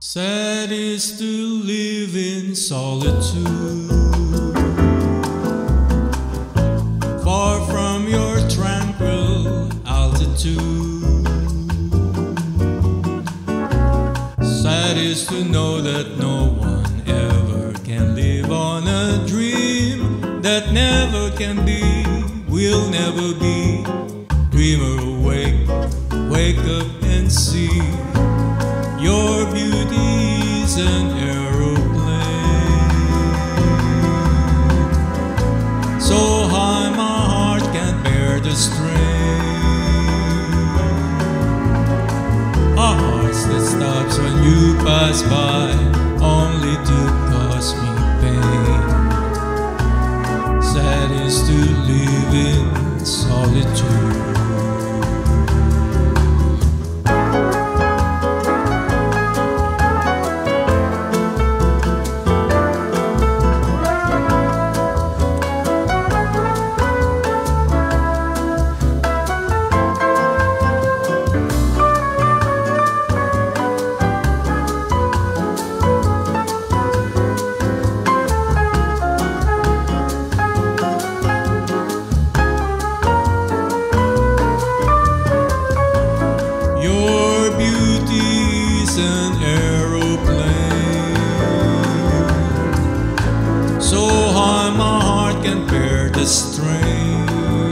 Sad is to live in solitude, far from your tranquil altitude. Sad is to know that no one ever can live on a dream that never can be, will never be. Dreamer, awake, wake up and see your beauty's an aeroplane, so high my heart can't bear the strain. A heart that stops when you pass by, only to cause me pain. Sad is to live in solitude. Your beauty's an aeroplane, so high my heart can bear the strain.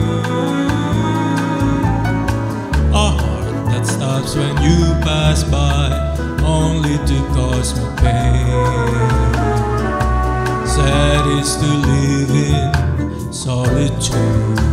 A heart that stops when you pass by, only to cause me pain. Sad is to live in solitude.